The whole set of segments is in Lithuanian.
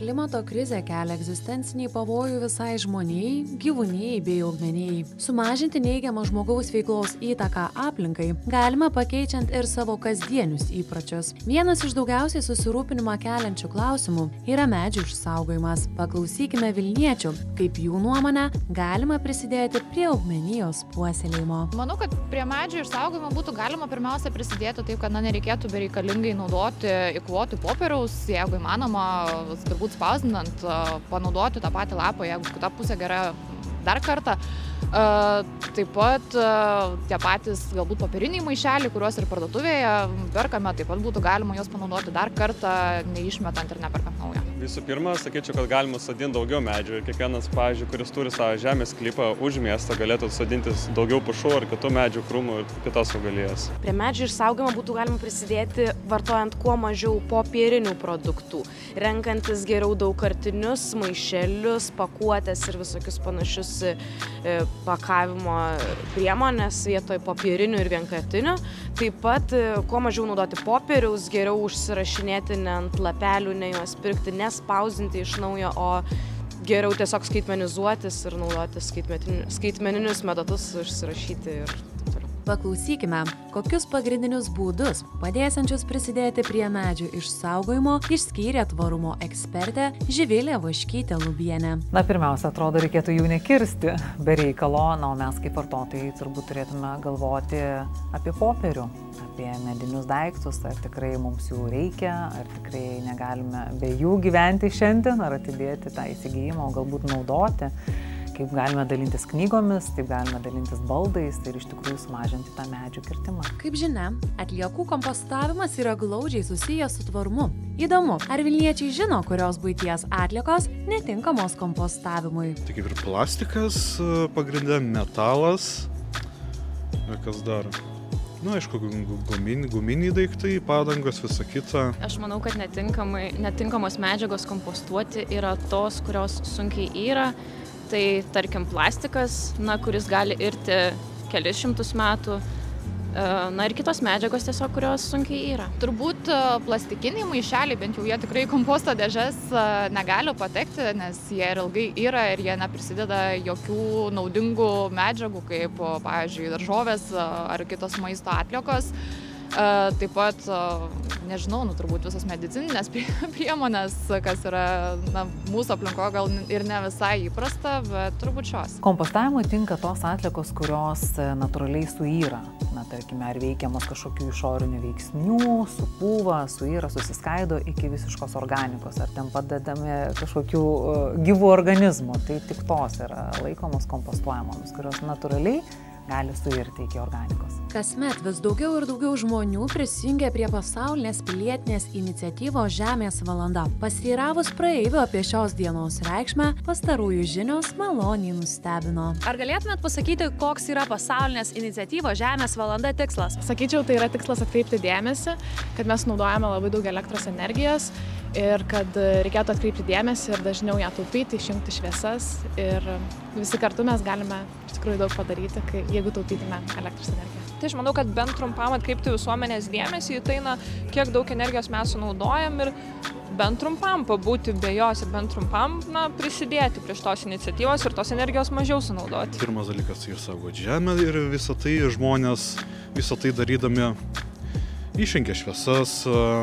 Klimato krizė kelia egzistencinį pavojų visai žmonijai, gyvūnijai bei augmenijai. Sumažinti neigiamą žmogaus veiklos įtaką aplinkai galima pakeičiant ir savo kasdienius įpročius. Vienas iš daugiausiai susirūpinimą keliančių klausimų yra medžių išsaugojimas. Paklausykime vilniečių, kaip jų nuomonė galima prisidėti prie augmenijos puoselėjimo. Manau, kad prie medžių išsaugojimo būtų galima pirmiausia prisidėti taip, kad nereikėtų bereikalingai naudoti įkvoti popieriaus, jeigu įmanoma, turbūt spausdinant, panaudoti tą patį lapą, jeigu kita pusė gera dar kartą. Taip pat tie patys galbūt popieriniai maišeliai, kuriuos ir parduotuvėje perkame, taip pat būtų galima juos panaudoti dar kartą, neišmetant ir neperkant naują. Visų pirma, sakyčiau, kad galima sodinti daugiau medžių ir kiekvienas, pavyzdžiui, kuris turi savo žemės sklypą už miestą, galėtų sodinti daugiau pušų ar kitų medžių, krūmų ir kitos augalijos. Prie medžių išsaugojimo būtų galima prisidėti vartojant kuo mažiau popierinių produktų, renkantis geriau daugkartinius maišelius, pakuotės ir visokius panašius pakavimo priemonės vietoj popierinių ir vienkartinių. Taip pat kuo mažiau naudoti popieriaus, geriau užsirašinėti ne ant lapelių, ne juos pirkti, nespausinti iš naujo, o geriau tiesiog skaitmenizuotis ir naudoti skaitmeninius metodus, užsirašyti ir taip toliau. Paklausykime, kokius pagrindinius būdus padėsiančius prisidėti prie medžių išsaugojimo išskyrė tvarumo ekspertė Živilė Vaškytė-Lubienė. Pirmiausia, atrodo, reikėtų jų nekirsti be reikalo, o mes kaip vartotojai turbūt turėtume galvoti apie popierių, apie medinius daiktus, ar tikrai mums jų reikia, ar tikrai negalime be jų gyventi šiandien, ar atidėti tą įsigijimą, o galbūt naudoti. Kaip galime dalintis knygomis, taip galime dalintis baldais ir iš tikrųjų sumažinti tą medžių kirtimą. Kaip žinia, atliekų kompostavimas yra glaudžiai susijęs su tvarumu. Įdomu, ar vilniečiai žino, kurios buities atliekos netinkamos kompostavimui? Tai kaip ir plastikas, pagrinde metalas, kas dar? Aišku, guminiai daiktai, padangos, visa kita. Aš manau, kad netinkamos medžiagos kompostuoti yra tos, kurios sunkiai yra. Tai tarkim plastikas, kuris gali irti kelis šimtus metų, ir kitos medžiagos tiesiog, kurios sunkiai yra. Turbūt plastikiniai maišeliai, bent jau jie tikrai komposto dėžes negali patekti, nes jie ir ilgai yra ir jie neprisideda jokių naudingų medžiagų, kaip, pavyzdžiui, daržovės ar kitos maisto atliekos. Taip pat, nežinau, turbūt visas medicininės priemonės, kas yra mūsų aplinkoje gal ir ne visai įprasta, bet turbūt šios. Kompostavimui tinka tos atliekos, kurios natūraliai suyra. Tarkime, ar veikiamos kažkokių išorinių veiksnių, supūva, suyra, susiskaido iki visiškos organikos, ar ten padedami kažkokių gyvų organizmų. Tai tik tos yra laikomos kompostuojamomis, kurios natūraliai gali suirti iki organikos. Kasmet vis daugiau ir daugiau žmonių prisijungia prie pasaulinės pilietinės iniciatyvos Žemės valanda. Pasiteiravus praeivių apie šios dienos reikšmę, pastarųjų žinios maloniai nustebino. Ar galėtumėt pasakyti, koks yra pasaulinės iniciatyvos Žemės valanda tikslas? Sakyčiau, tai yra tikslas atkreipti dėmesį, kad mes naudojame labai daug elektros energijos ir kad reikėtų atkreipti dėmesį ir dažniau ją taupyti, išjungti šviesas ir visi kartu mes galime iš tikrųjų daug padaryti, jeigu taupytume elektros energiją. Tai aš manau, kad bent trumpam atkreipti visuomenės dėmesį į tai, kiek daug energijos mes sunaudojam ir bent trumpam pabūti be jos ir bent trumpam prisidėti prie šitos iniciatyvos ir tos energijos mažiau sunaudoti. Pirmas dalykas tai saugoti žemę ir visą tai žmonės, visą tai darydami išjungia šviesas,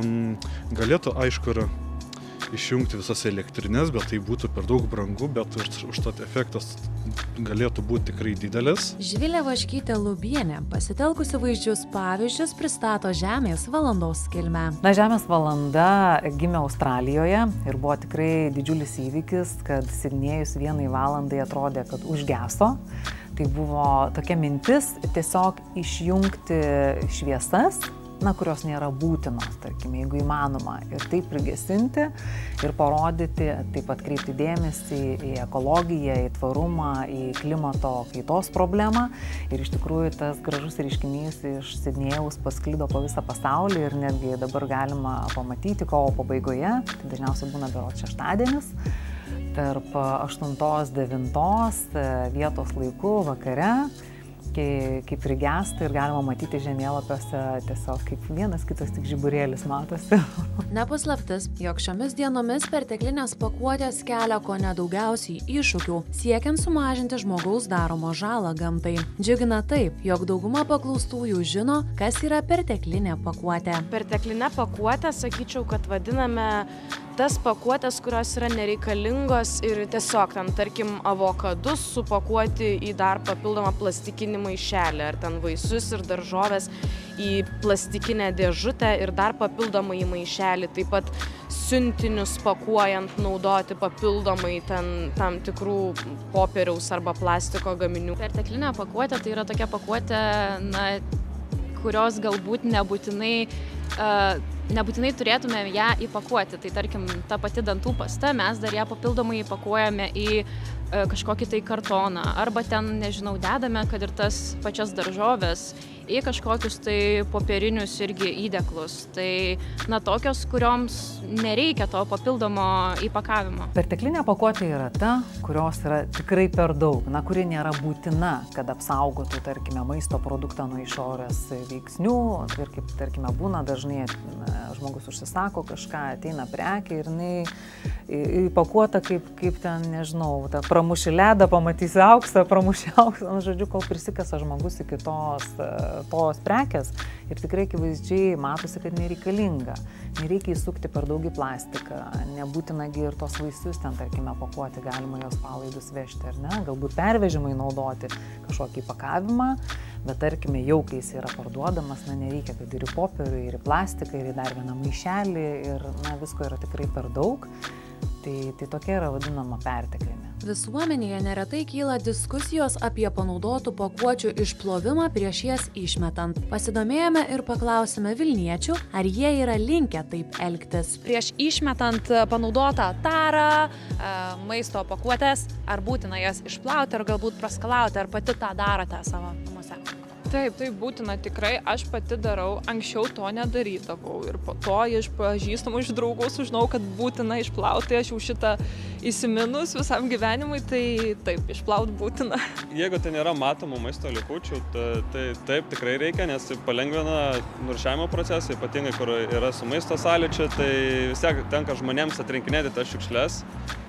galėtų aišku ir išjungti visas elektrinės, bet tai būtų per daug brangu, bet užtat efektas galėtų būti tikrai didelis. Živilė Vaškytė-Lubienė, pasitelkusi vaizdžius pavyzdžius, pristato Žemės valandos kilmę. Žemės valanda gimė Australijoje ir buvo tikrai didžiulis įvykis, kad Sidnėjus 1 valandai atrodė, kad užgeso. Tai buvo tokia mintis tiesiog išjungti šviesas, kurios nėra būtinos, tarkim, jeigu įmanoma, ir taip prigesinti ir parodyti, taip atkreipti dėmesį į ekologiją, į tvarumą, į klimato kaitos problemą. Ir iš tikrųjų tas gražus reiškinys iš Sidnėjaus pasklido po visą pasaulį ir netgi dabar galima pamatyti kovo pabaigoje, tai dažniausiai būna berods šeštadienis, tarp 8-9 vietos laiku vakare. kaip prigęsta ir galima matyti žemėlapiuose tiesiog kaip vienas kitas tik žiburėlis matosi. Nepaslaptis, jog šiomis dienomis perteklinės pakuotės kelia kone daugiausiai iššūkių, siekiant sumažinti žmogaus daromą žalą gamtai. Džiugina taip, jog dauguma paklaustųjų žino, kas yra perteklinė pakuotė. Perteklinė pakuotė, sakyčiau, kad vadiname tas pakuotės, kurios yra nereikalingos ir tiesiog ten, tarkim, avokadus supakuoti į dar papildomą plastikinį maišelį, ar ten vaisius ir daržovės į plastikinę dėžutę ir dar papildomai į maišelį, taip pat siuntinius pakuojant naudoti papildomai ten tam tikrų popieriaus arba plastiko gaminių. Perteklinė pakuotė tai yra tokia pakuotė, kurios galbūt nebūtinai turėtume ją įpakuoti. Tai tarkim, ta pati dantų pasta, mes dar ją papildomai įpakuojame į kažkokį tai kartoną. Arba ten, nežinau, dedame, kad ir tas pačias daržovės į kažkokius tai popierinius irgi įdeklus. Tai, tokios, kurioms nereikia to papildomo įpakavimo. Perteklinė pakuotė yra ta, kurios yra tikrai per daug, kuri nėra būtina, kad apsaugotų, tarkime, maisto produktą nuo išorės veiksnių. Ir kaip, tarkime, būna dažnai žmogus užsisako kažką, ateina prekė ir jinai įpakuota kaip ten, nežinau, pramuši ledą, pamatysi auksą, pramuši auksą, žodžiu, kol prisikasa žmogus iki tos prekės ir tikrai akivaizdžiai matosi, kad nereikalinga. Nereikia įsukti per daug į plastiką, nebūtinagi ir tos vaisius ten, tarkime, pakuoti, galima jos palaidus vežti ar ne, galbūt pervežimai naudoti kažkokį įpakavimą, bet tarkime, jau kai jis yra parduodamas, nereikia, kad ir į popierių, ir į plastiką, ir į dar vieną maišelį, ir visko yra tikrai per daug. Tai tokia yra vadinama perteklinė. Visuomenėje neretai kyla diskusijos apie panaudotų pakuočių išplovimą prieš jas išmetant. Pasidomėjome ir paklausėme Vilniečių, ar jie yra linkę taip elgtis. Prieš išmetant panaudotą tarą, maisto pakuotės, ar būtina jas išplauti, ar galbūt praskalauti, ar pati tą darote savo namuose? Taip, tai būtina tikrai, aš pati darau, anksčiau to nedarydavau ir po to iš pažįstamų, iš draugų sužinau, kad būtina išplauti, aš jau šitą įsiminus visam gyvenimui, tai taip, išplaut būtina. Jeigu tai nėra matomų maisto likučių, tai taip tikrai reikia, nes tai palengvina nuršiavimo procesą, ypatingai kur yra su maisto sąlyčiu, tai vis tiek tenka žmonėms atrinkinėti tas šiukšles.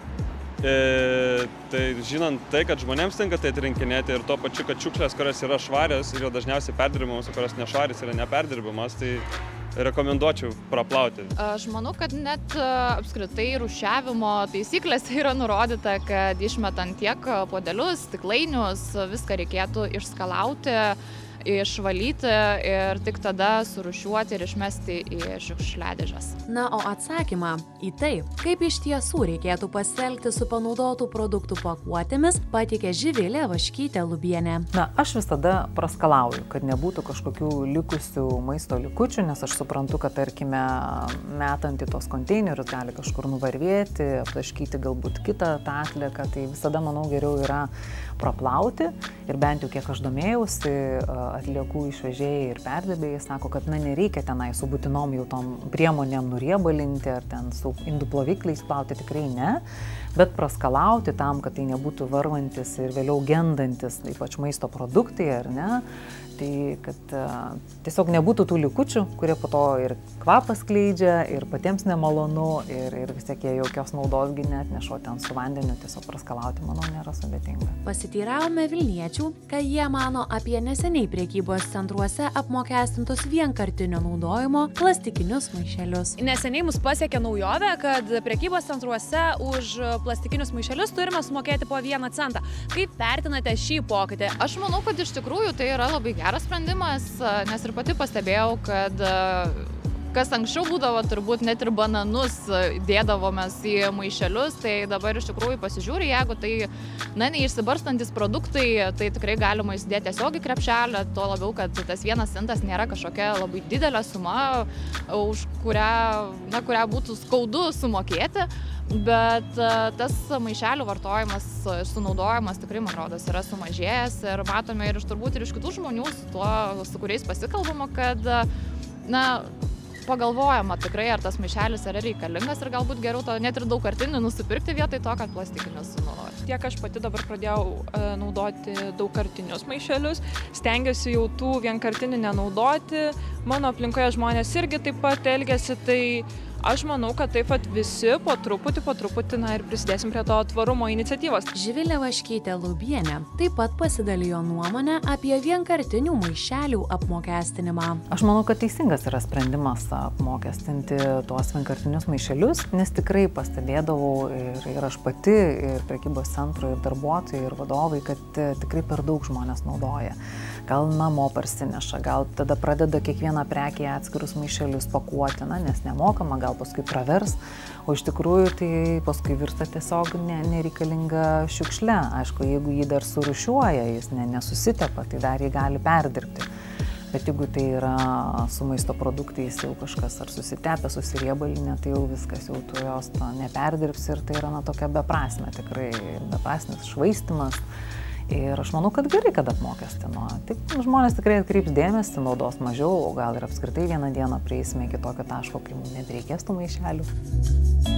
Tai žinant tai, kad žmonėms tenka tai atrinkinėti ir tuo pačiu, kad šiukšlės, kurios yra švarios ir jau dažniausiai perdirbamos, o kurios nešvarios yra neperdirbamas, tai rekomenduočiau praplauti. Aš manau, kad net apskritai rūšiavimo taisyklėse yra nurodyta, kad išmetant tiek puodelius, stiklainius, viską reikėtų išskalauti, išvalyti ir tik tada surūšiuoti ir išmesti į šiukšliadėžes. Na, o atsakymą į tai, kaip iš tiesų reikėtų pasielgti su panaudotų produktų pakuotėmis, pateikė Živilė Vaškytė Lubienė. Aš visada praskalauju, kad nebūtų kažkokių likusių maisto likučių, nes aš suprantu, kad, tarkime, metant į tos konteinerius gali kažkur nuvarvėti, aptaškyti galbūt kitą tą atlieką, tai visada, manau, geriau yra praplauti ir bent jau kiek aš domėjausi, atliekų išvežėjai ir perdirbėjai sako, kad nereikia tenai su būtinom jau tom priemonėm nuriebalinti ar ten su indų plovikliais plauti, tikrai ne, bet praskalauti tam, kad tai nebūtų varvantis ir vėliau gendantis, ypač maisto produktai, ar ne, tai kad tiesiog nebūtų tų likučių, kurie po to ir kvapą skleidžia, ir patiems nemalonu, ir vis tiek jie jokios naudosgi neatnešo ten su vandeniu, tiesiog praskalauti, manau, nėra sudėtinga. Pasiteiravome Vilniečių, ką jie mano apie neseniai prekybos centruose apmokestintus vienkartinio naudojimo plastikinius maišelius. Neseniai mus pasiekė naujovė, kad prekybos centruose už plastikinius maišelius turime sumokėti po 1 centą. Kaip vertinate šį pokytį? Aš manau, kad iš tikrųjų tai yra labai geras sprendimas, nes ir pati pastebėjau, kad kas anksčiau būdavo, turbūt net ir bananus dėdavomės į maišelius, tai dabar iš tikrųjų pasižiūri, jeigu tai neišsibarstantis produktai, tai tikrai galima įsidėti tiesiog į krepšelį, tuo labiau, kad tas 1 centas nėra kažkokia labai didelė suma, už kurią būtų skaudu sumokėti. Bet tas maišelių vartojimas ir sunaudojimas tikrai, man rodos, yra sumažėjęs ir matome ir turbūt ir iš kitų žmonių, su kuriais pasikalbama, kad pagalvojama tikrai, ar tas maišelis yra reikalingas ir galbūt geriau to net ir daugkartinį nusipirkti vietoj to, kad plastikinius sunaudoti. Tiek aš pati dabar pradėjau naudoti daugkartinius maišelius, stengiuosi jau tų vienkartinių nenaudoti, mano aplinkoje žmonės irgi taip pat elgiasi, tai aš manau, kad taip pat visi po truputį, ir prisidėsim prie to tvarumo iniciatyvos. Živilė Vaškytė Lubienė taip pat pasidalijo nuomonę apie vienkartinių maišelių apmokestinimą. Aš manau, kad teisingas yra sprendimas apmokestinti tuos vienkartinius maišelius, nes tikrai pastebėdavau ir aš pati, ir prekybos centro, ir darbuotojai, ir vadovai, kad tikrai per daug žmonės naudoja. Gal namo parsineša, gal tada pradeda kiekvieną prekę į atskirus maišelius pakuoti, nes nemokama, gal paskui pravers, o iš tikrųjų tai paskui virsta tiesiog nereikalinga šiukšle. Aišku, jeigu jį dar surūšiuoja, jis nesusitepa, tai dar jį gali perdirbti. Bet jeigu tai yra su maisto produktais jau kažkas ar susitepę, susiriebalinė, tai jau viskas, jau tu jos neperdirbsi ir tai yra tokia beprasmė, tikrai beprasmės švaistimas. Ir aš manau, kad gerai, kad apmokestino. Tik žmonės tikrai atkreips dėmesį, naudos mažiau, o gal ir apskritai vieną dieną prieisime iki tokio taško, kai mums nebereikės tų maišelių.